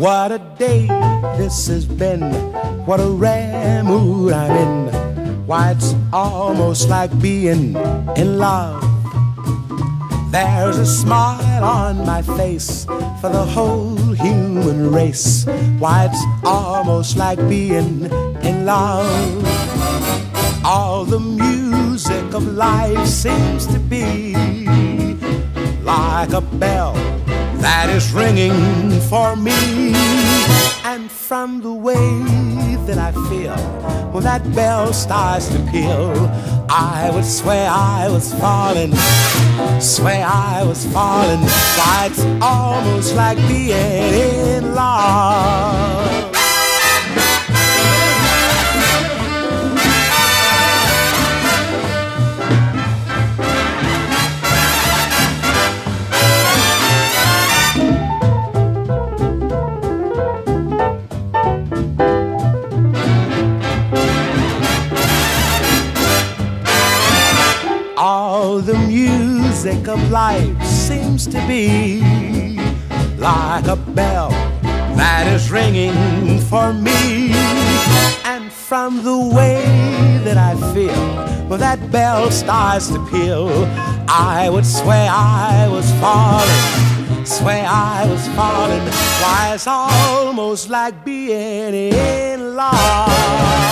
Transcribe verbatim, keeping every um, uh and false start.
What a day this has been, what a rare mood I'm in. Why, it's almost like being in love. There's a smile on my face for the whole human race. Why, it's almost like being in love. All the music of life seems to be like a bell that is ringing for me. And from the way that I feel when that bell starts to peal, I would swear I was falling, swear I was falling. Why, it's almost like being in love. All the music of life seems to be like a bell that is ringing for me. And from the way that I feel when that bell starts to peal, I would swear I was falling, swear I was falling. Why, it's almost like being in love.